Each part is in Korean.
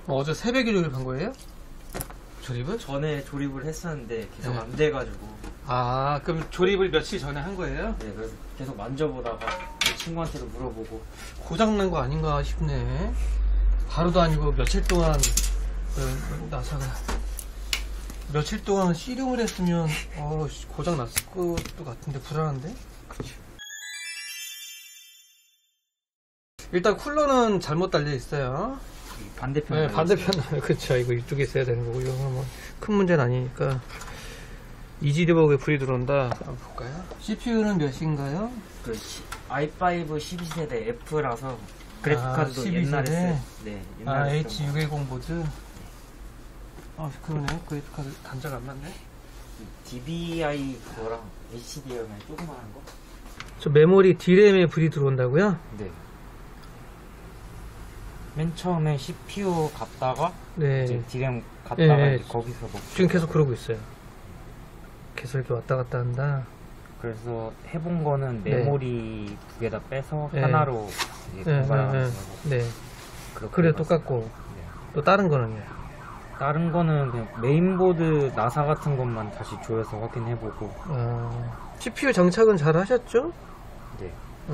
어제 새벽에 조립한 거예요? 조립을? 전에 조립을 했었는데 계속 네. 안 돼가지고. 아, 그럼 조립을 며칠 전에 한 거예요? 네, 그래서 계속 만져보다가 친구한테도 물어보고. 고장난 거 아닌가 싶네. 하루도 아니고 며칠 동안 나사가 며칠 동안 씨름을 했으면 고장 났을 것도 같은데 불안한데? 그쵸. 일단 쿨러는 잘못 달려 있어요. 반대편. 네, 반대편. 그쵸. 이거 이쪽에 있어야 되는 거고, 이거 뭐 큰 문제는 아니니까. 이지디버그에 불이 들어온다. 한번 볼까요? CPU는 몇인가요? 그 i5 12세대 F라서 그래픽카드도 12세대? 옛날에 네, 옛날에 H610 보드. 그러네. 그래픽카드 단자가 안 맞네. DVI 그거랑 HDMI 조그만한 거. 저 메모리 D램에 불이 들어온다고요? 네. 맨 처음에 CPU 갔다가 네. 이제 D램 갔다가 네. 이제 거기서 먹고. 지금 계속 그러고 있어요. 계속 이렇게 왔다 갔다 한다. 그래서 해본 거는 네. 메모리 두 개 다 빼서 네. 하나로 분발하는 거고. 네. 그래 똑같고. 네. 또 다른 거는요? 다른 거는 그냥 메인보드 나사 같은 것만 다시 조여서 확인해보고. CPU 장착은 잘 하셨죠? 네.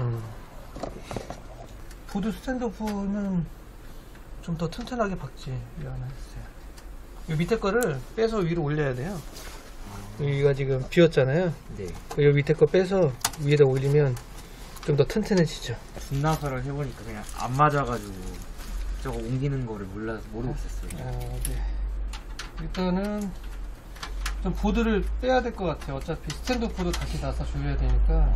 보드 스탠드오프는 좀 더 튼튼하게 박지. 이거 하나 했어요. 이 밑에 거를 빼서 위로 올려야 돼요. 여기가 지금 비었잖아요. 네. 이 밑에 거 빼서 위에다 올리면 좀 더 튼튼해지죠. 분나사를 해보니까 그냥 안 맞아가지고 저거 옮기는 거를 모르고 있었어요. 네. 일단은 좀 보드를 빼야 될 것 같아요. 어차피 스탠드 보드 다시 나사 조여야 되니까.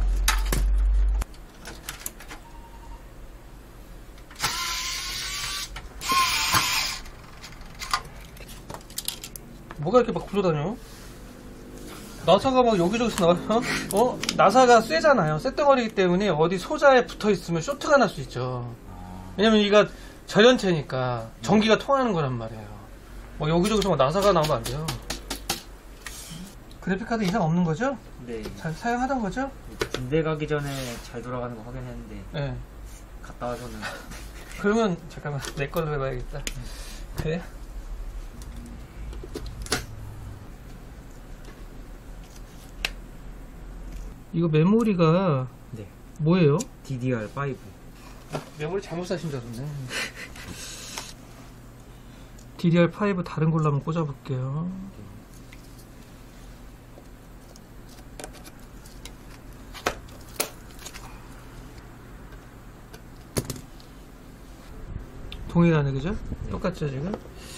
뭐가 이렇게 막 굴러다녀? 나사가 막 여기저기서 나와요? 나사가 쇠잖아요. 쇠덩어리이기 때문에 어디 소자에 붙어 있으면 쇼트가 날 수 있죠. 왜냐면 이가 절연체니까 전기가 통하는 거란 말이에요. 뭐 여기저기서 막 나사가 나오면 안 돼요. 그래픽카드 이상 없는 거죠? 네. 잘 사용하던 거죠? 군대 가기 전에 잘 돌아가는 거 확인했는데 네. 갔다 와서는. 그러면 잠깐만 내 걸로 해봐야겠다. 그래? 이거 메모리가 네. 뭐예요? DDR5. 메모리 잘못 사신 줄 알았네. DDR5 다른 걸로 한번 꽂아볼게요. 동일하네, 그죠? 네. 똑같죠, 지금?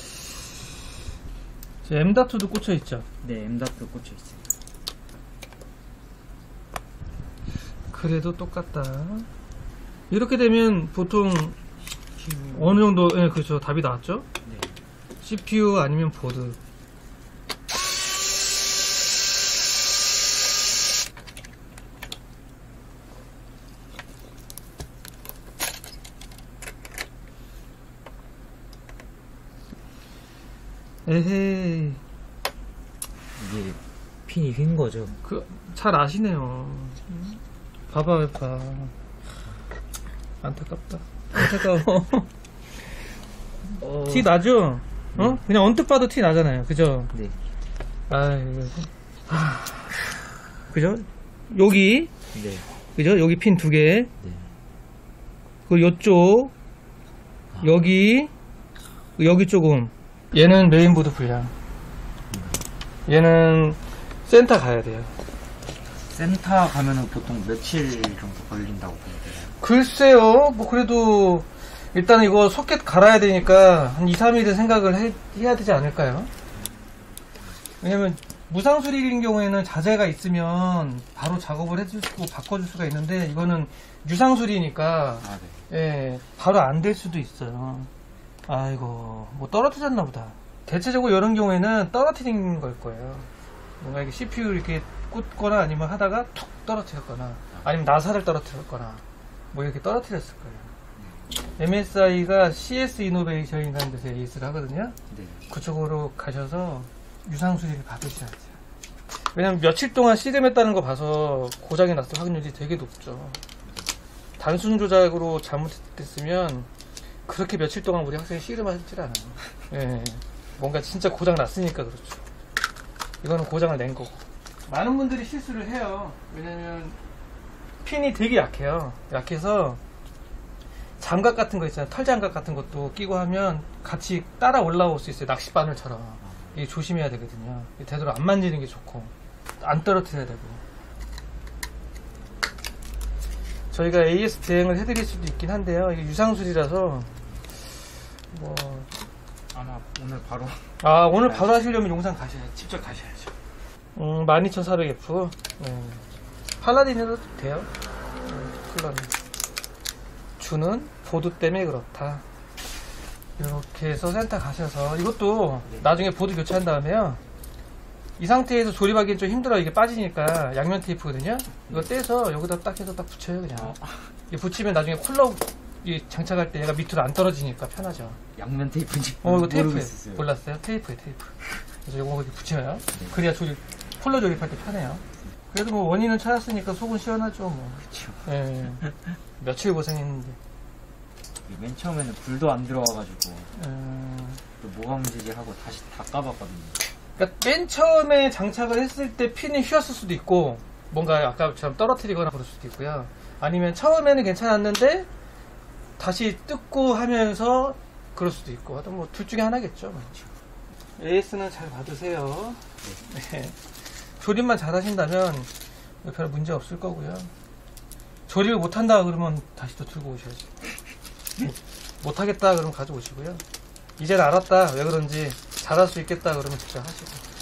M.2도 꽂혀있죠? 네, M.2 꽂혀있어요. 그래도 똑같다. 이렇게 되면 보통 어느 정도, 예, 그렇죠. 답이 나왔죠? 네. CPU 아니면 보드. 에헤이. 이게 핀이 휜 거죠. 잘 아시네요. 봐봐. 안타깝다. 안타까워. 티 나죠? 그냥 언뜻 봐도 티 나잖아요. 그죠? 네. 그죠? 여기. 네. 그죠? 여기 핀 두 개. 네. 그 요쪽. 여기. 여기 조금. 얘는 메인보드 불량. 얘는 센터 가야 돼요. 센터 가면은 보통 며칠 정도 걸린다고 보는데요. 글쎄요, 뭐 그래도 일단 이거 소켓 갈아야 되니까 한 2, 3일은 생각을 해야 되지 않을까요? 왜냐면 무상수리인 경우에는 자재가 있으면 바로 작업을 해줄 수 있고 바꿔줄 수가 있는데 이거는 유상수리니까 네. 예, 바로 안 될 수도 있어요. 아이고, 뭐 떨어뜨렸나 보다. 대체적으로 이런 경우에는 떨어뜨린 걸 거예요. 뭔가 이렇게 CPU 이렇게 꽂거나 아니면 하다가 툭 떨어뜨렸거나 아니면 나사를 떨어뜨렸거나 뭐 이렇게 떨어뜨렸을 거예요. MSI가 CS 이노베이션이라는 데서 에이스를 하거든요. 네. 그쪽으로 가셔서 유상수리를 받으셔야죠. 왜냐면 며칠 동안 씨름했다는 거 봐서 고장이 났을 확률이 되게 높죠. 단순 조작으로 잘못됐으면 그렇게 며칠 동안 우리 학생이 씨름하질 않아요. 예. 뭔가 진짜 고장 났으니까 그렇죠. 이거는 고장을 낸 거고. 많은 분들이 실수를 해요. 왜냐면 핀이 되게 약해요. 약해서 장갑 같은 거 있잖아요. 털장갑 같은 것도 끼고 하면 같이 따라 올라올 수 있어요. 낚싯바늘처럼. 이게 조심해야 되거든요. 되도록 안 만지는 게 좋고 안 떨어뜨려야 되고. 저희가 AS 대행을 해드릴 수도 있긴 한데요. 이게 유상술이라서 뭐 아마 오늘 바로 오늘 바로 하시려면 용산 가셔야죠. 직접 가셔야죠. 12400F 팔라딘으로 돼요. 쿨러는 주는 보드 때문에 그렇다. 이렇게 해서 센터 가셔서 이것도 나중에 보드 교체한 다음에요. 이 상태에서 조립하기엔 좀 힘들어요. 이게 빠지니까 양면 테이프거든요. 이거 떼서 여기다 딱 해서 딱 붙여요 그냥. 이거 붙이면 나중에 쿨러 장착할 때 얘가 밑으로 안 떨어지니까 편하죠. 양면 테이프인지 이거 모르고 테이프예요. 있었어요. 몰랐어요? 테이프예요, 테이프. 그래서 이거 이렇게 붙여요. 그래야 쿨러 조립할 때 편해요. 그래도 뭐 원인은 찾았으니까 속은 시원하죠, 뭐. 그쵸. 예. 며칠 고생했는데. 맨 처음에는 불도 안 들어와가지고 음, 또 뭐가 문제지 하고 다시 다 까봤거든요. 그러니까 맨 처음에 장착을 했을 때 핀이 휘었을 수도 있고, 뭔가 아까처럼 떨어뜨리거나 그럴 수도 있고요. 아니면 처음에는 괜찮았는데, 다시 뜯고 하면서 그럴 수도 있고, 하여튼 뭐 둘 중에 하나겠죠. AS는 잘 받으세요. 네. 조립만 잘 하신다면 별 문제 없을 거고요. 조립을 못한다 그러면 다시 또 들고 오셔야지. 못하겠다 그러면 가져오시고요. 이제는 알았다 왜 그런지 잘할 수 있겠다 그러면 직접 하시고.